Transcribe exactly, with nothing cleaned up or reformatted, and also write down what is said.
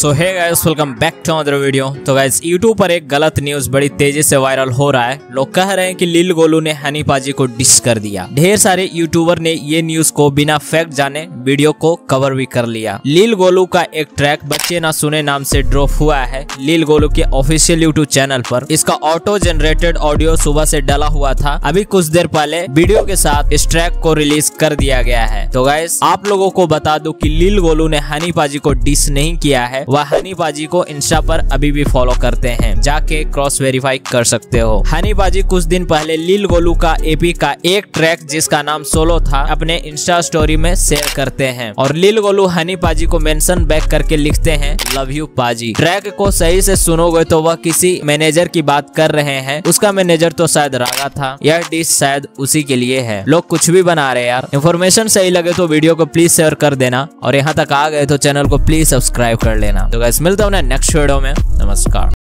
So hey guys, welcome back to other video. तो guys YouTube पर एक गलत न्यूज बड़ी तेजी से वायरल हो रहा है। लोग कह रहे हैं कि लील गोलू ने हनी पाजी को डिस कर दिया। ढेर सारे यूट्यूबर ने ये न्यूज को बिना फैक्ट जाने वीडियो को कवर भी कर लिया। लील गोलू का एक ट्रैक बच्चे ना सुने नाम से ड्रॉप हुआ है लील गोलू के ऑफिशियल यूट्यूब चैनल पर। इसका ऑटो जनरेटेड ऑडियो सुबह से डला हुआ था। अभी कुछ देर पहले वीडियो के साथ इस ट्रैक को रिलीज कर दिया गया है। तो गाइस आप लोगों को बता दूं कि लील गोलू ने हनी पाजी को डिस नहीं किया है। वह हनी पाजी को इंस्टा पर अभी भी फॉलो करते हैं, जाके क्रॉस वेरीफाई कर सकते हो। हनी पाजी कुछ दिन पहले लील गोलू का एपी का एक ट्रैक जिसका नाम सोलो था अपने इंस्टा स्टोरी में शेयर करते हैं और लील गोलू हनी पाजी को मेंशन बैक करके लिखते हैं लव यू पाजी। ट्रैक को सही से सुनोगे तो वह किसी मैनेजर की बात कर रहे हैं। उसका मैनेजर तो शायद रागा था। यह डिश शायद उसी के लिए है। लोग कुछ भी बना रहे यार। इन्फॉर्मेशन सही लगे तो वीडियो को प्लीज शेयर कर देना और यहाँ तक आ गए तो चैनल को प्लीज सब्सक्राइब कर लेना। तो गाइस मिलता हूँ नेक्स्ट वीडियो में। नमस्कार।